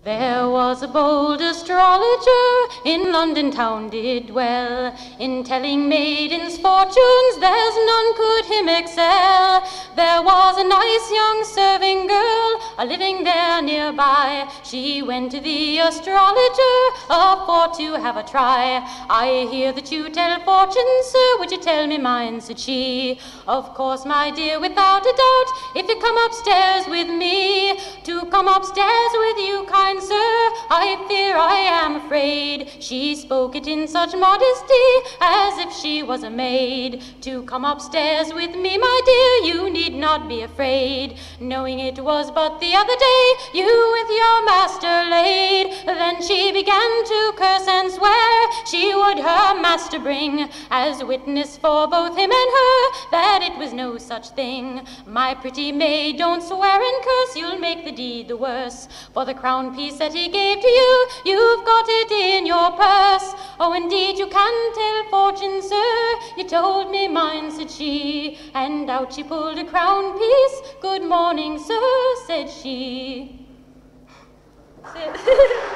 There was a bold astrologer in London town did well, in telling maidens' fortunes there's none could him excel. There was a nice young serving girl a-living there nearby. She went to the astrologer for to have a try. I hear that you tell fortunes, sir, would you tell me mine, said she. Of course, my dear, without a doubt, if you come upstairs with me, to come upstairs with you, kind sir, I fear I am afraid. She spoke it in such modesty, as if she was a maid. To come upstairs with me, my dear, you need not be afraid, knowing it was but the other day you with your master laid. Then she began to curse and swear she would her master bring as witness for both him and her that it was no such thing. My pretty maid, don't swear and curse, you'll make the deed the worse. For the crown piece that he gave to you, you've got it in your purse. Oh, indeed, you can tell fortune, sir, you told me mine, said she. And out she pulled a crown piece. Good morning, sir, said she.